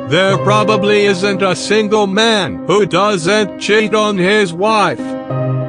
There probably isn't a single man who doesn't cheat on his wife.